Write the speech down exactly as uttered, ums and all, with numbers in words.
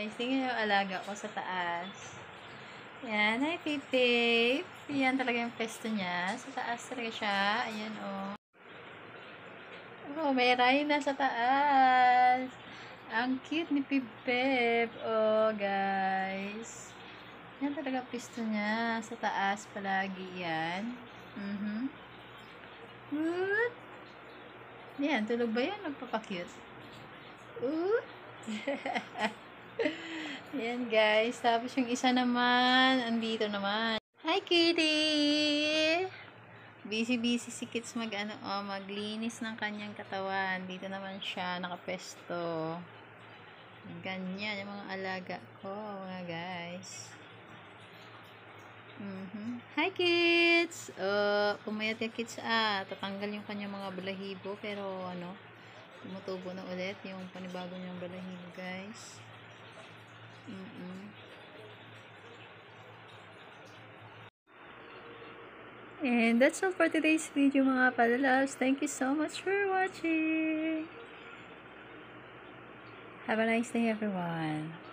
guys. Tingnan yung alaga ko sa taas. Yan. Hi, Pipip. Yan talaga yung pesto niya. Sa taas talaga siya. Ayan, oh. Oh, may rhino sa taas. Ang cute ni Pipip. Oh, guys. Yan talaga pesto niya. Sa taas palagi yan. Mm-hmm. Good. Yan. Tulog ba yan? Nagpapakute. Ooh. Yan guys. Tapos yung isa naman, andito naman. Hi kitty! Busy-busy si Kits mag ano, oh, maglinis ng kanyang katawan. Dito naman siya, nakapesto. Ganyan, yung mga alaga ko, mga guys. Mm-hmm. Hi Kits! Uh, pumayat ka Kits ah. Tatanggal yung kanyang mga balahibo, pero ano, tumutubo na ulit yung panibago niyang balahibo, guys. Mm-mm. And that's all for today's video, mga palalas. Thank you so much for watching. Have a nice day, everyone.